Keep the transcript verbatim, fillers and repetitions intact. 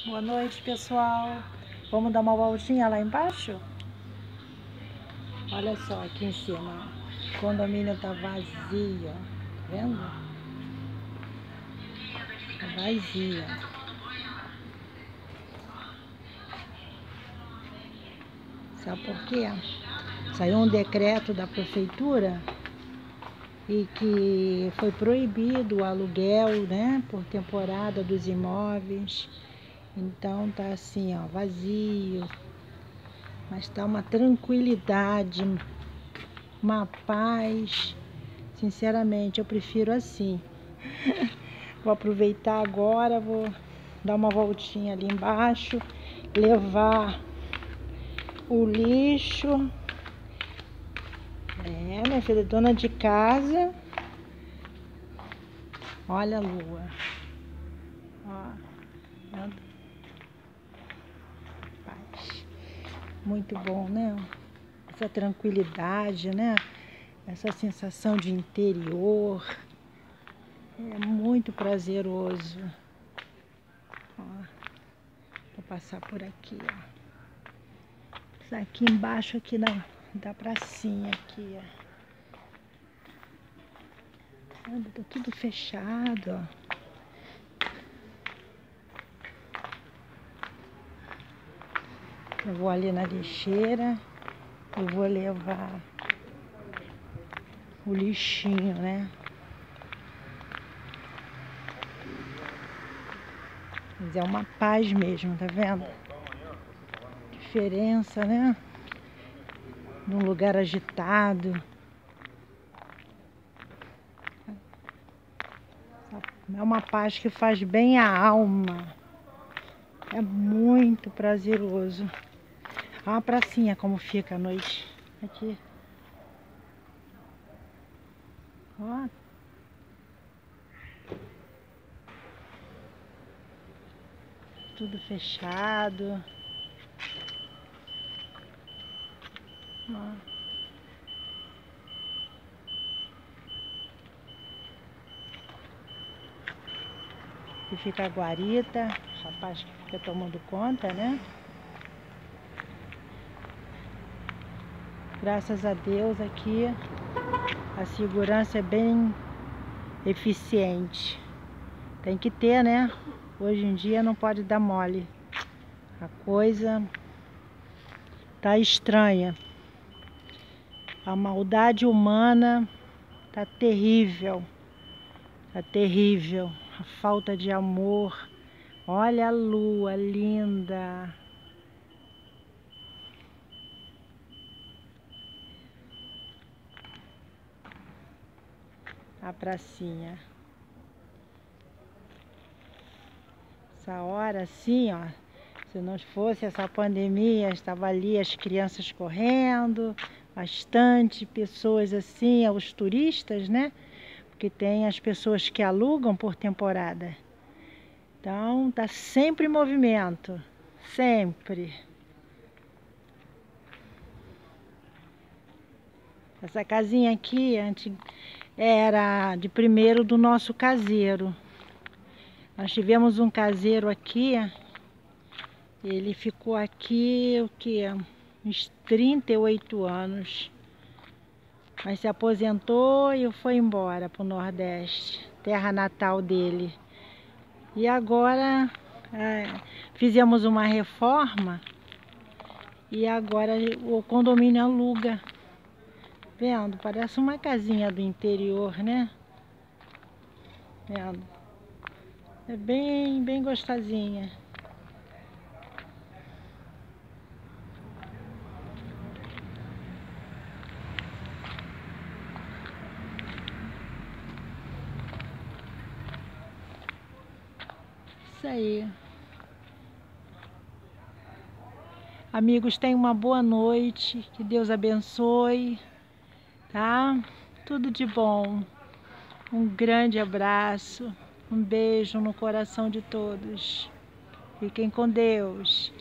Boa noite, pessoal. Vamos dar uma voltinha lá embaixo? Olha só aqui em cima. O condomínio tá vazio, ó. Tá vendo? Tá vazio. Sabe por quê? Saiu um decreto da prefeitura e que foi proibido o aluguel, né, por temporada dos imóveis. Então tá assim, ó, vazio. Mas tá uma tranquilidade, uma paz. Sinceramente, eu prefiro assim. Vou aproveitar agora, vou dar uma voltinha ali embaixo, levar o lixo. É, minha filha, dona de casa. Olha a lua. Ó, paz. Muito bom, né? Essa tranquilidade, né? Essa sensação de interior. É muito prazeroso. Ó, vou passar por aqui, ó. Aqui embaixo, aqui na, da pracinha, aqui, ó. Tá tudo fechado, ó. Eu vou ali na lixeira, eu vou levar o lixinho, né? Mas é uma paz mesmo, tá vendo? Diferença, né? Num lugar agitado. É uma paz que faz bem à alma. É muito prazeroso. Olha a pracinha como fica à noite. Aqui. Ó. Tudo fechado. Ó. Aqui fica a guarita, o rapaz que fica tomando conta, né? Graças a Deus aqui a segurança é bem eficiente. Tem que ter, né? Hoje em dia não pode dar mole. A coisa tá estranha. A maldade humana tá terrível. Tá terrível. A falta de amor. Olha a lua linda. A pracinha. Essa hora assim, ó. Se não fosse essa pandemia, estava ali as crianças correndo, bastante pessoas assim, os turistas, né? Porque tem as pessoas que alugam por temporada. Então, tá sempre em movimento, sempre. Essa casinha aqui era de primeiro do nosso caseiro. Nós tivemos um caseiro aqui, ele ficou aqui, o que? Uns trinta e oito anos. Mas se aposentou e foi embora para o Nordeste, terra natal dele. E agora é, fizemos uma reforma e agora o condomínio aluga. Vendo? Parece uma casinha do interior, né? Vendo? É bem, bem gostosinha. Isso aí. Amigos, tenham uma boa noite. Que Deus abençoe. Tá? Tudo de bom. Um grande abraço. Um beijo no coração de todos. Fiquem com Deus.